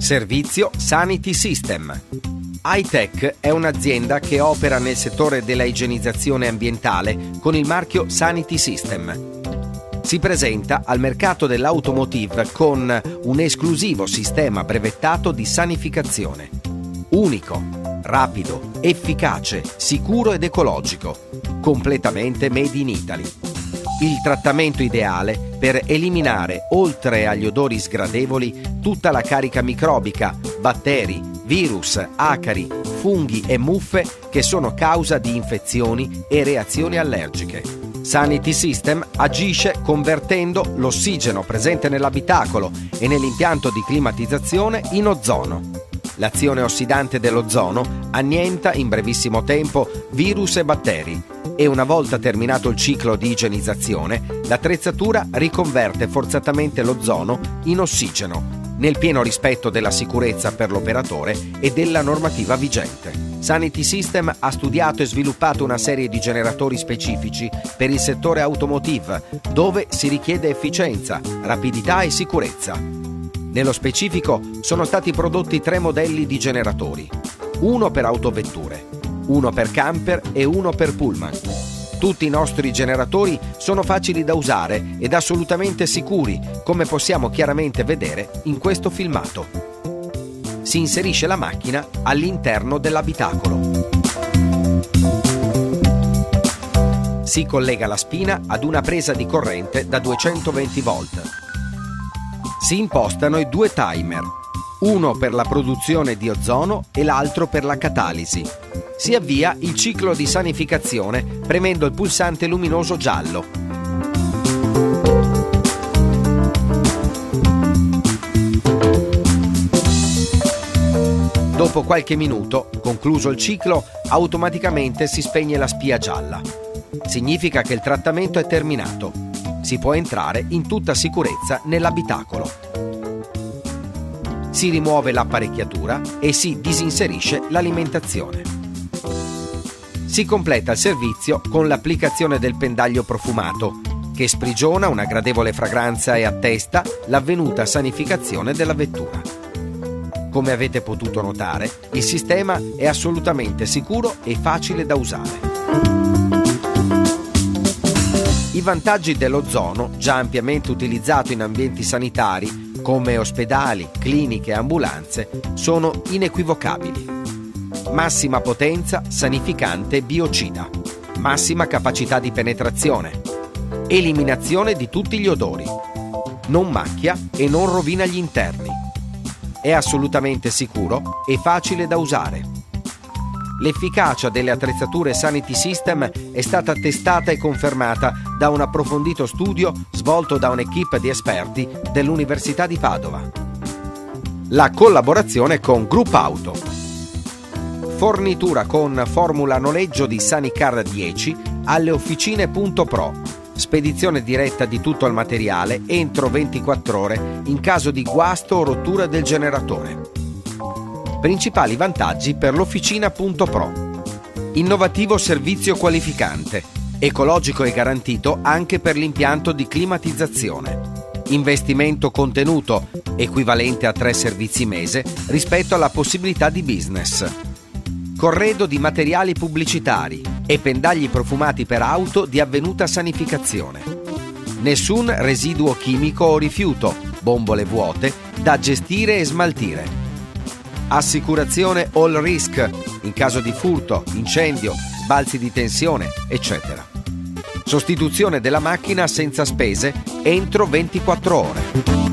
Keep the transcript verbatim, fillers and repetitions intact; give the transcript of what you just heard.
Servizio Sanity System. Hi-Tech è un'azienda che opera nel settore della igienizzazione ambientale con il marchio Sanity System. Si presenta al mercato dell'automotive con un esclusivo sistema brevettato di sanificazione. Unico, rapido, efficace, sicuro ed ecologico, completamente made in Italy. Il trattamento ideale per eliminare, oltre agli odori sgradevoli, tutta la carica microbica, batteri, virus, acari, funghi e muffe che sono causa di infezioni e reazioni allergiche. Sanity System agisce convertendo l'ossigeno presente nell'abitacolo e nell'impianto di climatizzazione in ozono. L'azione ossidante dell'ozono annienta in brevissimo tempo virus e batteri e una volta terminato il ciclo di igienizzazione, l'attrezzatura riconverte forzatamente l'ozono in ossigeno, nel pieno rispetto della sicurezza per l'operatore e della normativa vigente. Sanity System ha studiato e sviluppato una serie di generatori specifici per il settore automotive, dove si richiede efficienza, rapidità e sicurezza. Nello specifico sono stati prodotti tre modelli di generatori, uno per autovetture, uno per camper e uno per pullman. Tutti i nostri generatori sono facili da usare ed assolutamente sicuri, come possiamo chiaramente vedere in questo filmato. Si inserisce la macchina all'interno dell'abitacolo. Si collega la spina ad una presa di corrente da duecentoventi volt. Si impostano i due timer, uno per la produzione di ozono e l'altro per la catalisi. Si avvia il ciclo di sanificazione premendo il pulsante luminoso giallo. Dopo qualche minuto, concluso il ciclo, automaticamente si spegne la spia gialla. Significa che il trattamento è terminato. Si può entrare in tutta sicurezza nell'abitacolo. Si rimuove l'apparecchiatura e si disinserisce l'alimentazione. Si completa il servizio con l'applicazione del pendaglio profumato, che sprigiona una gradevole fragranza e attesta l'avvenuta sanificazione della vettura. Come avete potuto notare, il sistema è assolutamente sicuro e facile da usare. I vantaggi dell'ozono, già ampiamente utilizzato in ambienti sanitari, come ospedali, cliniche e ambulanze, sono inequivocabili. Massima potenza sanificante biocida, massima capacità di penetrazione, eliminazione di tutti gli odori, non macchia e non rovina gli interni. È assolutamente sicuro e facile da usare. L'efficacia delle attrezzature Sanity System è stata testata e confermata da un approfondito studio svolto da un'equipe di esperti dell'Università di Padova. La collaborazione con Group Auto. Fornitura con formula noleggio di Sanicar dieci alle officine punto pro. Spedizione diretta di tutto il materiale entro ventiquattro ore in caso di guasto o rottura del generatore. Principali vantaggi per l'officina punto pro. Innovativo servizio qualificante, ecologico e garantito anche per l'impianto di climatizzazione. Investimento contenuto, equivalente a tre servizi mese rispetto alla possibilità di business. Corredo di materiali pubblicitari e pendagli profumati per auto di avvenuta sanificazione. Nessun residuo chimico o rifiuto, bombole vuote, da gestire e smaltire. Assicurazione all risk in caso di furto, incendio, sbalzi di tensione, eccetera. Sostituzione della macchina senza spese entro ventiquattro ore.